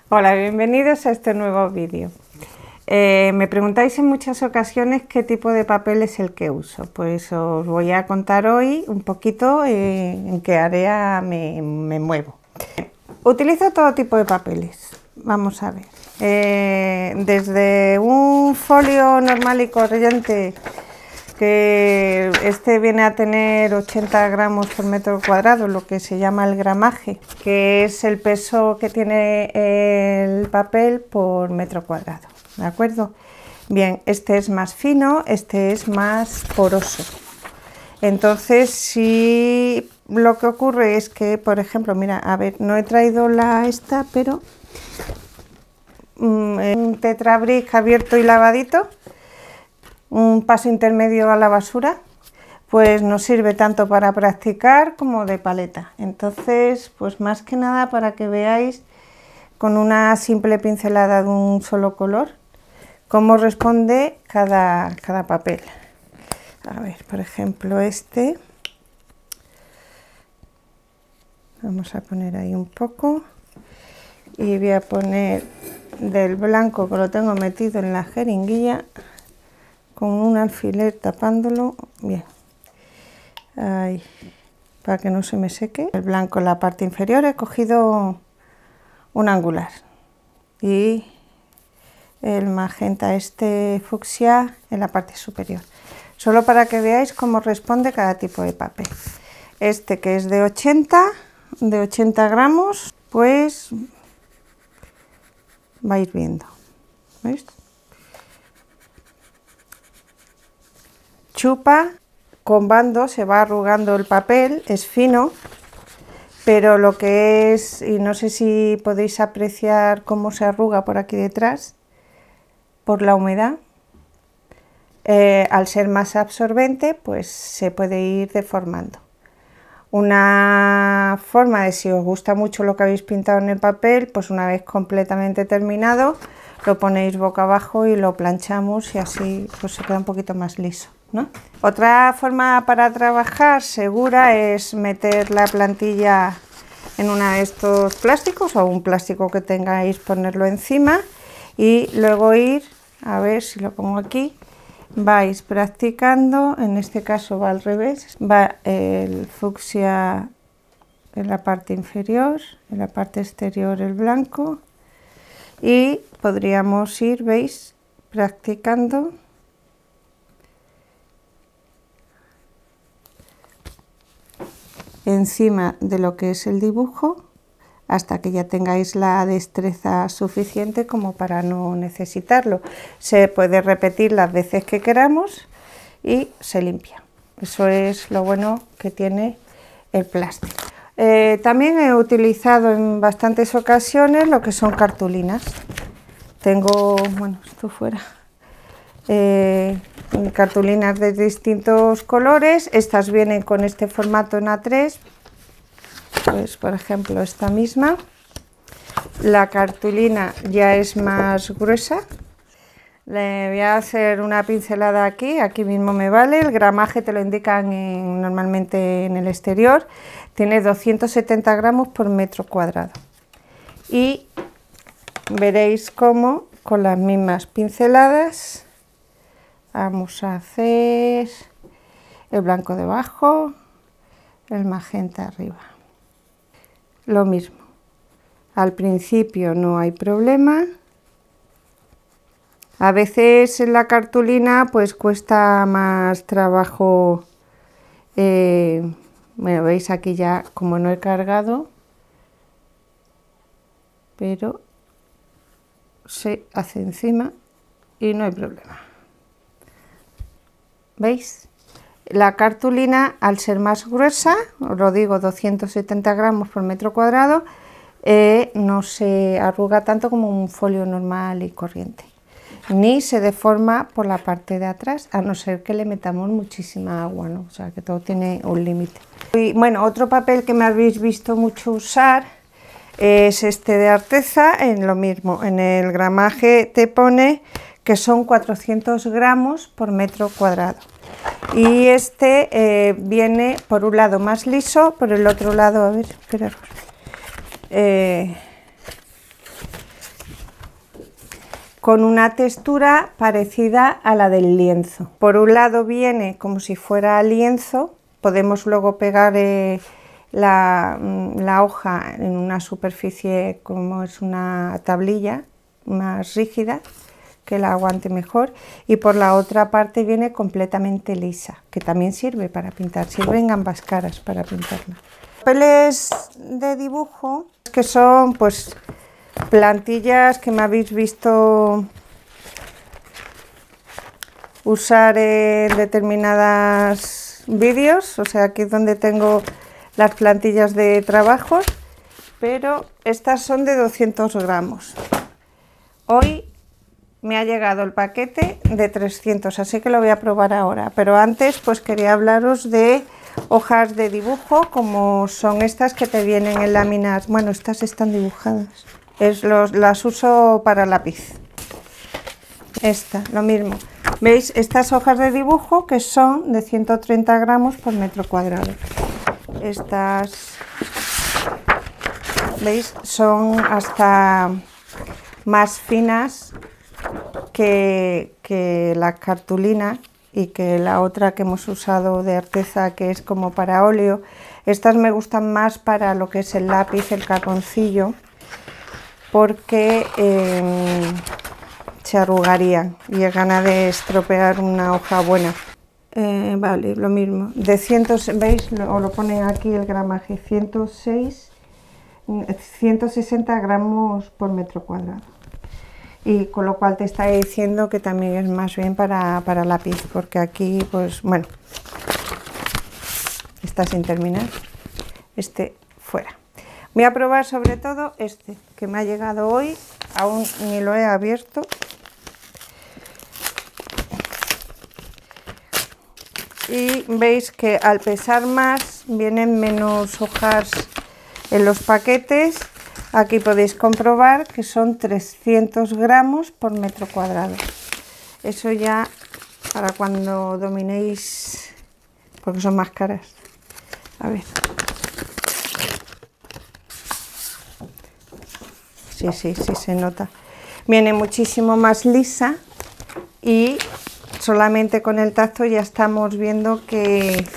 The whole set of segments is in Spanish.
Hola, bienvenidos a este nuevo vídeo. Me preguntáis en muchas ocasiones qué tipo de papel es el que uso. Pues os voy a contar hoy un poquito en qué área me muevo. Utilizo todo tipo de papeles. Vamos a ver. Desde un folio normal y corriente, que este viene a tener 80 gramos por metro cuadrado, lo que se llama el gramaje, que es el peso que tiene el papel por metro cuadrado, ¿de acuerdo? Bien, este es más fino, este es más poroso. Entonces, si lo que ocurre es que, por ejemplo, mira, a ver, no he traído esta, pero un Tetra Brick abierto y lavadito, un paso intermedio a la basura, pues nos sirve tanto para practicar como de paleta. Entonces, pues más que nada para que veáis con una simple pincelada de un solo color cómo responde cada papel. A ver, por ejemplo, este, vamos a poner ahí un poco y voy a poner del blanco, que lo tengo metido en la jeringuilla, con un alfiler tapándolo bien, ahí, para que no se me seque. El blanco en la parte inferior he cogido un angular y el magenta fucsia en la parte superior, solo para que veáis cómo responde cada tipo de papel. Este, que es de 80 gramos, pues vais viendo, ¿veis? Chupa, con bando se va arrugando el papel, es fino, pero lo que es, y no sé si podéis apreciar cómo se arruga por aquí detrás, por la humedad, al ser más absorbente, pues se puede ir deformando. Una forma de, si os gusta mucho lo que habéis pintado en el papel, pues una vez completamente terminado, lo ponéis boca abajo y lo planchamos y así pues se queda un poquito más liso, ¿no? Otra forma para trabajar segura es meter la plantilla en uno de estos plásticos o un plástico que tengáis, ponerlo encima y luego ir, a ver si lo pongo aquí, vais practicando. En este caso va al revés, va el fucsia en la parte inferior, en la parte exterior el blanco, y podríamos ir, veis, practicando encima de lo que es el dibujo hasta que ya tengáis la destreza suficiente como para no necesitarlo. Se puede repetir las veces que queramos y se limpia. Eso es lo bueno que tiene el plástico. También he utilizado en bastantes ocasiones lo que son cartulinas. Tengo, bueno, esto fuera, cartulinas de distintos colores. Estas vienen con este formato en A3, pues por ejemplo esta misma. La cartulina ya es más gruesa. Le voy a hacer una pincelada aquí mismo me vale. El gramaje te lo indican normalmente en el exterior. Tiene 270 gramos por metro cuadrado. Y veréis cómo con las mismas pinceladas vamos a hacer el blanco debajo, el magenta arriba. Lo mismo, al principio no hay problema. A veces en la cartulina pues cuesta más trabajo, bueno, veis aquí ya como no he cargado, pero se hace encima y no hay problema. ¿Veis? La cartulina, al ser más gruesa, os lo digo, 270 gramos por metro cuadrado, no se arruga tanto como un folio normal y corriente, ni se deforma por la parte de atrás, a no ser que le metamos muchísima agua, ¿no? O sea, que todo tiene un límite. Y bueno, otro papel que me habéis visto mucho usar es este de Arteza. En lo mismo, en el gramaje te pone que son 400 gramos por metro cuadrado. Y este viene por un lado más liso, por el otro lado, a ver, esperaros, con una textura parecida a la del lienzo. Por un lado viene como si fuera lienzo, podemos luego pegar la hoja en una superficie como es una tablilla más rígida que la aguante mejor, y por la otra parte viene completamente lisa, que también sirve para pintar, sirven ambas caras para pintarla. Papeles de dibujo que son pues plantillas que me habéis visto usar en determinados vídeos, o sea, aquí es donde tengo las plantillas de trabajos, pero estas son de 200 gramos. Hoy me ha llegado el paquete de 300, así que lo voy a probar ahora, pero antes pues quería hablaros de hojas de dibujo, como son estas que te vienen en láminas. Bueno, estas están dibujadas, las uso para lápiz. Esta, lo mismo. ¿Veis? Estas hojas de dibujo que son de 130 gramos por metro cuadrado. Estas, ¿veis? Son hasta más finas que la cartulina y que la otra que hemos usado de Arteza, que es como para óleo. Estas me gustan más para lo que es el lápiz, el carboncillo, porque se arrugarían y llegan a estropear una hoja buena. Vale, lo mismo, de 100, ¿veis? O lo ponen aquí el gramaje, 160 gramos por metro cuadrado. Y con lo cual te está diciendo que también es más bien para lápiz, porque aquí, pues bueno, está sin terminar, este fuera. Voy a probar sobre todo este, que me ha llegado hoy, aún ni lo he abierto. Y veis que al pesar más, vienen menos hojas en los paquetes. Aquí podéis comprobar que son 300 gramos por metro cuadrado. Eso ya para cuando dominéis, porque son más caras. A ver. Sí, se nota. Viene muchísimo más lisa y solamente con el tacto ya estamos viendo que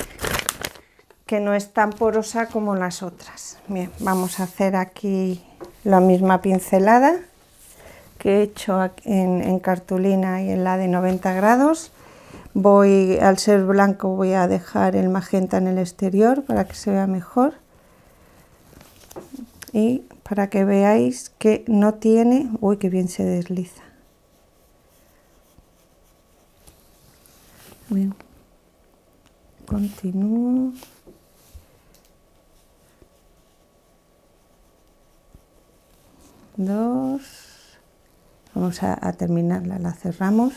no es tan porosa como las otras. Bien, vamos a hacer aquí la misma pincelada que he hecho en cartulina y en la de 90 grados. Al ser blanco voy a dejar el magenta en el exterior para que se vea mejor y para que veáis que no tiene... Uy, qué bien se desliza. Bien, continúo. Dos. Vamos a terminarla, la cerramos.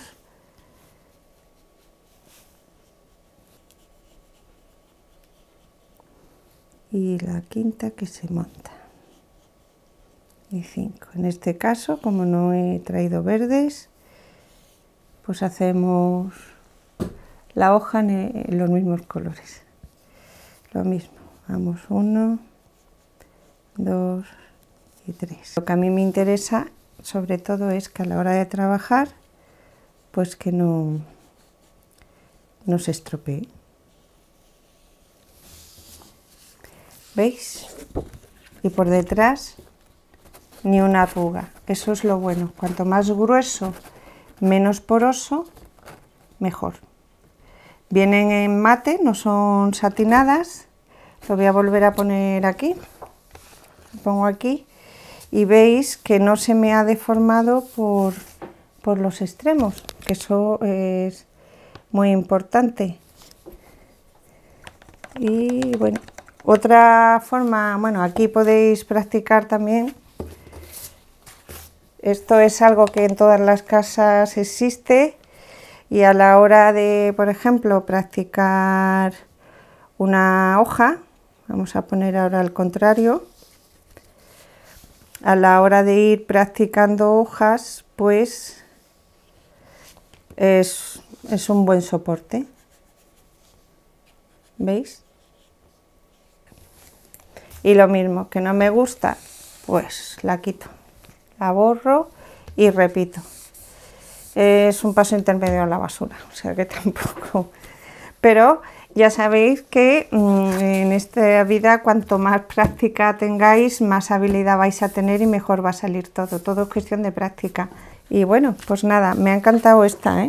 Y la quinta que se monta. Y 5. En este caso, como no he traído verdes, pues hacemos la hoja en los mismos colores. Lo mismo, vamos 1, 2 y 3. Lo que a mí me interesa sobre todo es que a la hora de trabajar, pues que no se estropee. ¿Veis? Y por detrás ni una arruga. Eso es lo bueno. Cuanto más grueso, menos poroso, mejor. Vienen en mate, no son satinadas. Lo voy a volver a poner aquí. Lo pongo aquí y veis que no se me ha deformado por los extremos, que eso es muy importante. Y bueno, otra forma, bueno, aquí podéis practicar también. Esto es algo que en todas las casas existe. Y a la hora de, por ejemplo, practicar una hoja, vamos a poner ahora al contrario, a la hora de ir practicando hojas, pues es un buen soporte. ¿Veis? Y lo mismo, que no me gusta, pues la quito, la borro y repito. Es un paso intermedio en la basura, o sea que tampoco, pero ya sabéis que en esta vida cuanto más práctica tengáis, más habilidad vais a tener y mejor va a salir todo, todo es cuestión de práctica. Y bueno, pues nada, me ha encantado esta,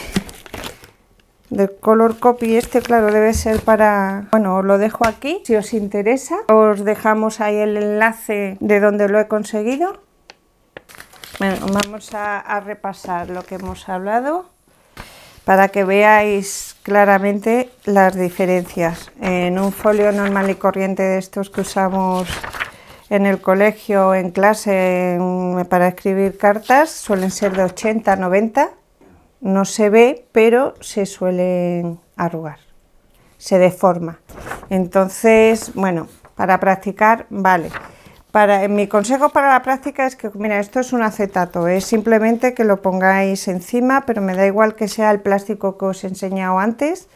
del color copy. Este, claro, debe ser para... Bueno, os lo dejo aquí, si os interesa. Os dejamos ahí el enlace de donde lo he conseguido. Bueno, vamos a repasar lo que hemos hablado para que veáis claramente las diferencias. En un folio normal y corriente de estos que usamos en el colegio, en clase, para escribir cartas, suelen ser de 80, 90. No se ve, pero se suelen arrugar, se deforma. Entonces, bueno, para practicar, vale. Mi consejo para la práctica es que, mira, esto es un acetato, es simplemente que lo pongáis encima, pero me da igual que sea el plástico que os he enseñado antes,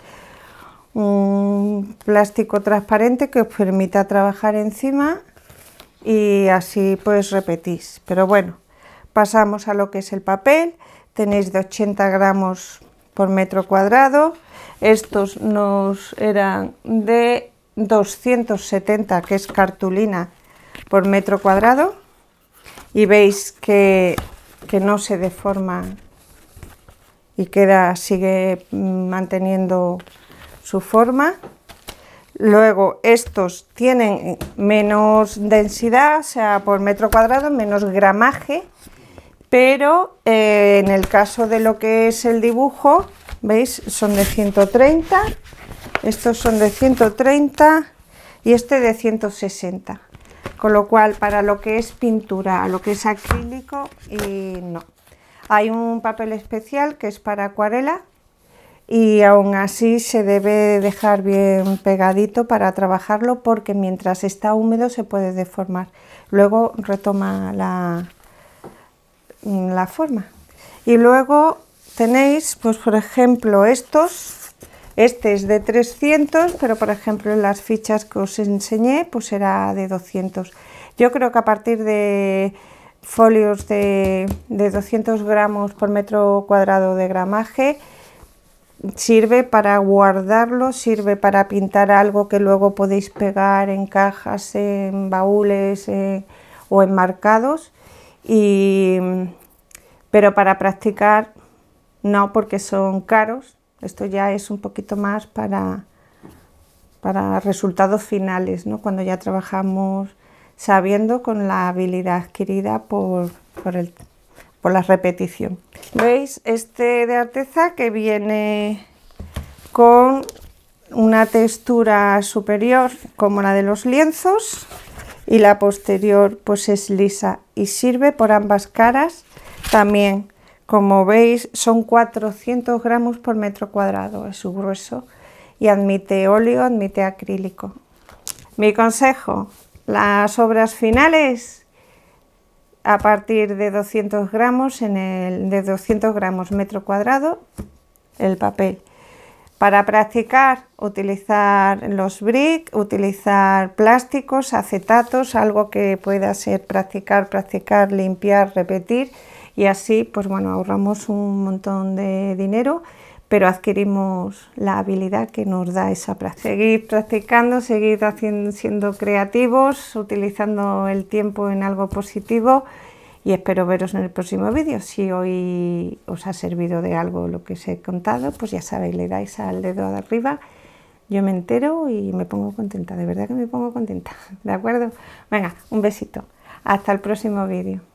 un plástico transparente que os permita trabajar encima y así pues repetís. Pero bueno, pasamos a lo que es el papel. Tenéis de 80 gramos por metro cuadrado, estos nos eran de 270, que es cartulina, por metro cuadrado, y veis que no se deforma y sigue manteniendo su forma. Luego estos tienen menos densidad, o sea, por metro cuadrado, menos gramaje, pero en el caso de lo que es el dibujo, ¿veis? Son de 130, estos son de 130 y este de 160, con lo cual para lo que es pintura, lo que es acrílico, no. Hay un papel especial que es para acuarela y aún así se debe dejar bien pegadito para trabajarlo, porque mientras está húmedo se puede deformar, luego retoma la forma. Y luego tenéis, pues por ejemplo, estos, este es de 300, pero por ejemplo en las fichas que os enseñé pues era de 200. Yo creo que a partir de folios de 200 gramos por metro cuadrado de gramaje sirve para guardarlo, sirve para pintar algo que luego podéis pegar en cajas, en baúles o enmarcados. Pero para practicar no, porque son caros. Esto ya es un poquito más para resultados finales, ¿no? Cuando ya trabajamos sabiendo, con la habilidad adquirida por la repetición. ¿Veis? Este de Arteza, que viene con una textura superior como la de los lienzos y la posterior pues es lisa y sirve por ambas caras. También, como veis, son 400 gramos por metro cuadrado, es su grueso, y admite óleo, admite acrílico. Mi consejo: las obras finales a partir de 200 gramos, de 200 gramos metro cuadrado, el papel. Para practicar, utilizar los brick, utilizar plásticos, acetatos, algo que pueda ser practicar, limpiar, repetir, y así pues bueno, ahorramos un montón de dinero, pero adquirimos la habilidad que nos da esa práctica. Seguid practicando, seguid siendo creativos, utilizando el tiempo en algo positivo, y espero veros en el próximo vídeo. Si hoy os ha servido de algo lo que os he contado, pues ya sabéis, le dais al dedo de arriba, yo me entero y me pongo contenta, de verdad que me pongo contenta, ¿de acuerdo? Venga, un besito, hasta el próximo vídeo.